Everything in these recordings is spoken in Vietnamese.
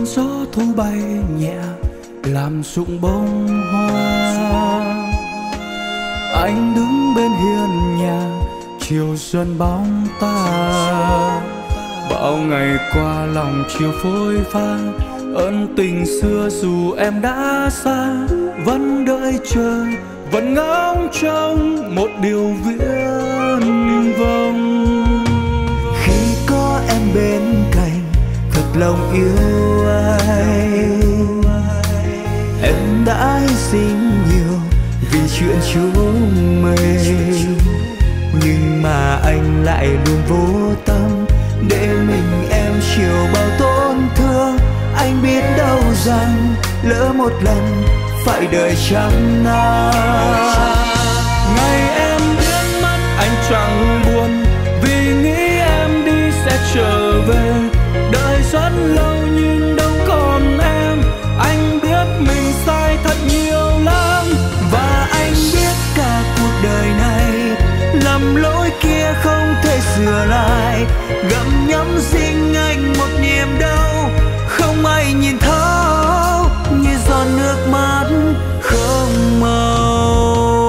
gió thu bay nhẹ làm rụng bông hoa. Anh đứng bên hiên nhà chiều dần bóng ta. Bao ngày qua lòng chiều phôi pha, ân tình xưa dù em đã xa, vẫn đợi chờ, vẫn ngóng trông một điều viễn vông. Khi có em bên cạnh thật lòng yêu anh, em đã hy sinh nhiều vì chuyện chúng mình, nhưng mà anh lại luôn vô tâm để mình em chịu bao tổn thương. Anh biết đâu rằng lỡ một lần phải đợi trăm năm. Ngày em biến mất anh chẳng buồn, vì nghĩ em đi sẽ trở về. Đợi rất lâu nhưng đâu còn em, anh biết mình sai thật nhiều lắm. Và anh biết cả cuộc đời này lầm lỗi kia không thể sửa lại. Gặm nhấm riêng anh một niềm đau không ai nhìn thấu, như giọt nước mắt không màu.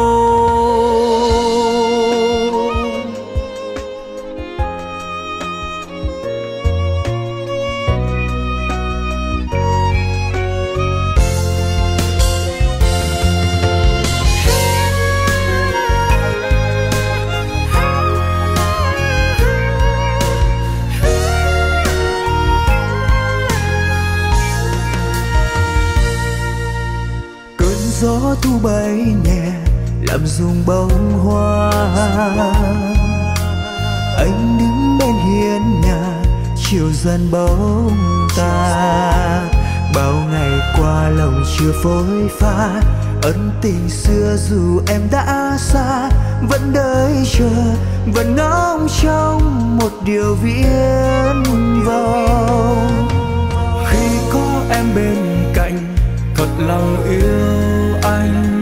Gió thu bay nhẹ làm rung bông hoa. Anh đứng bên hiên nhà chiều dần bóng ta. Bao ngày qua lòng chưa phôi pha, ân tình xưa dù em đã xa, vẫn đợi chờ, vẫn ngóng trông một điều viễn vông. Khi có em bên cạnh thật lòng yêu anh,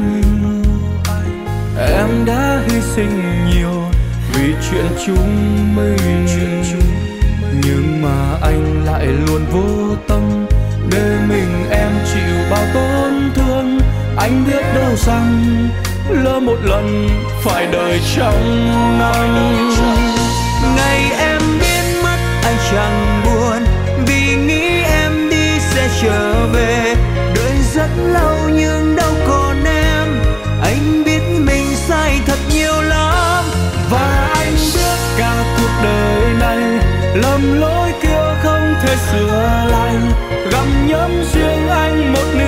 em đã hy sinh nhiều vì chuyện chúng mình, nhưng mà anh lại luôn vô tâm để mình em chịu bao tổn thương. Anh biết đâu rằng lỡ một lần phải đợi trăm năm. Ngày em biến mất anh chẳng buồn, vì nghĩ em đi sẽ trở về. Đợi rất lâu nhưng đâu còn em, anh biết mình sai thật nhiều lắm. Và anh biết cả cuộc đời này lầm lỗi kia không thể sửa lại. Gặm nhấm riêng anh một niềm